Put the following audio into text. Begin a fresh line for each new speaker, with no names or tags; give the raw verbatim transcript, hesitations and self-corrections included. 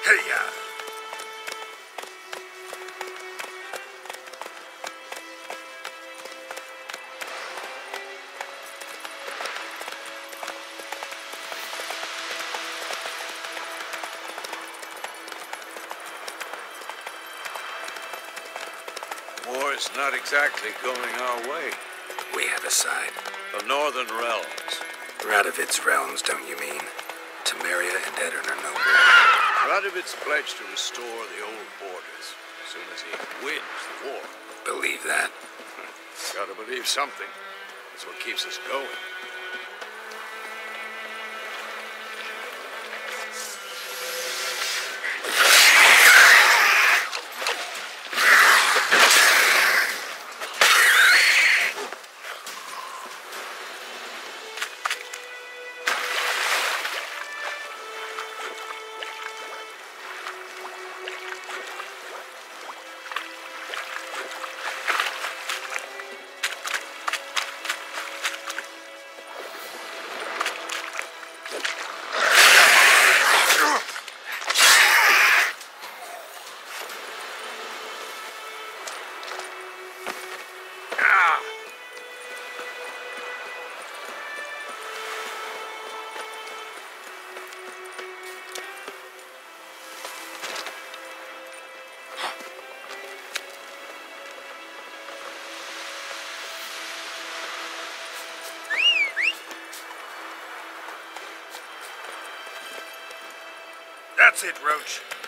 Hey-ya!
War's not exactly going our way.
We have a side.
The Northern Realms.
Radovid's realms, don't you mean? Temeria and Edirn are no more.
Radovid's pledged to restore the old borders as soon as he wins the war.
Believe that?
Gotta believe something. That's what keeps us going.
That's it, Roach.